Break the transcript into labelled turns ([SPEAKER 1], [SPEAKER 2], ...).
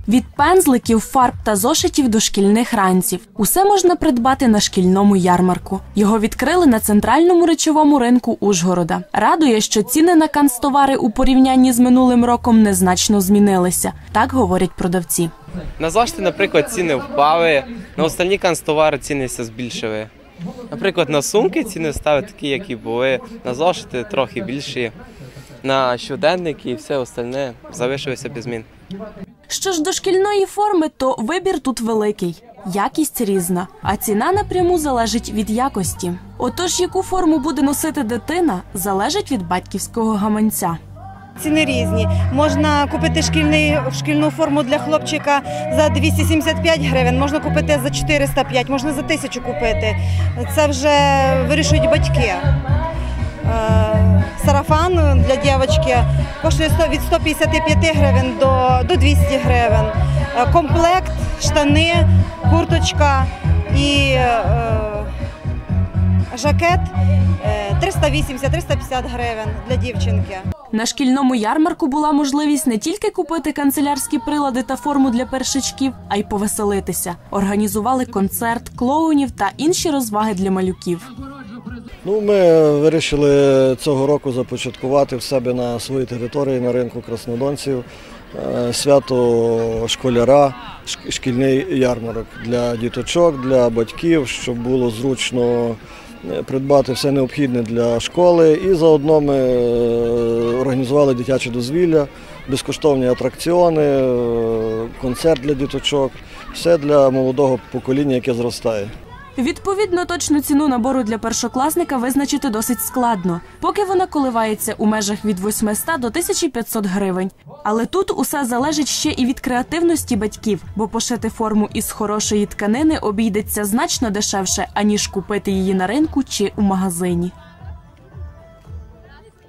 [SPEAKER 1] Від пензликів, фарб та зошитів до шкільних ранців. Усе можна придбати на шкільному ярмарку. Його відкрили на центральному речовому ринку Ужгорода. Радує, що ціни на канцтовари у порівнянні з минулим роком незначно змінилися. Так говорять продавці.
[SPEAKER 2] На зошити, наприклад, ціни впали, на останні канцтовари ціни збільшили. Наприклад, на сумки ціни стали такі, які були, на зошити трохи більші, на щоденники і все остальне залишилося без змін.
[SPEAKER 1] Що ж до шкільної форми, то вибір тут великий. Якість різна, а ціна напряму залежить від якості. Отож, яку форму буде носити дитина, залежить від батьківського гаманця.
[SPEAKER 3] Ціни різні. Можна купити шкільну форму для хлопчика за 275 гривень, можна купити за 405, можна за 1000 купити. Це вже вирішують батьки. Сарафан для дівчинки коштує від 155 гривень до 200 гривень. Комплект, штани, курточка і жакет 380-350 гривень для дівчинки.
[SPEAKER 1] На шкільному ярмарку була можливість не тільки купити канцелярські прилади та форму для першачків, а й повеселитися. Організували концерт, клоунів та інші розваги для малюків.
[SPEAKER 4] Ми вирішили цього року започаткувати в себе на своїй території, на ринку краснодонців, свято школяра, шкільний ярмарок для діточок, для батьків, щоб було зручно придбати все необхідне для школи. І заодно ми організували дитяче дозвілля, безкоштовні атракціони, концерт для діточок, все для молодого покоління, яке зростає.
[SPEAKER 1] Відповідно, точну ціну набору для першокласника визначити досить складно, поки вона коливається у межах від 800 до 1500 гривень. Але тут усе залежить ще і від креативності батьків, бо пошити форму із хорошої тканини обійдеться значно дешевше, аніж купити її на ринку чи у магазині.